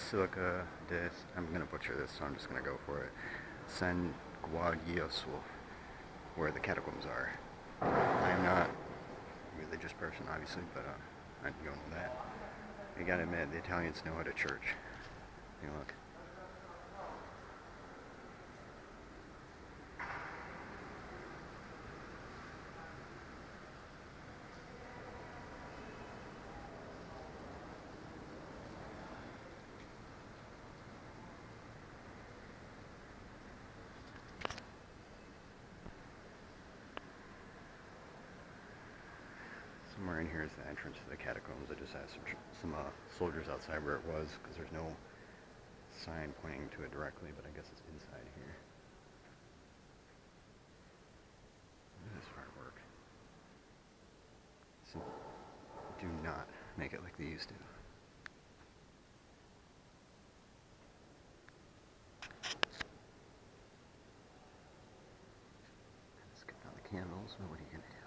Basilica de, I'm gonna butcher this, so I'm just gonna go for it. San Guadioso, where the catacombs are. I'm not a religious person, obviously, but I don't know that. You gotta admit, the Italians know how to church. You look. Somewhere in here is the entrance to the catacombs. I just asked some soldiers outside where it was, because there's no sign pointing to it directly, but I guess it's inside here. Look at this artwork. So, do not make it like they used to. Let's get out the candles, but what are you gonna do?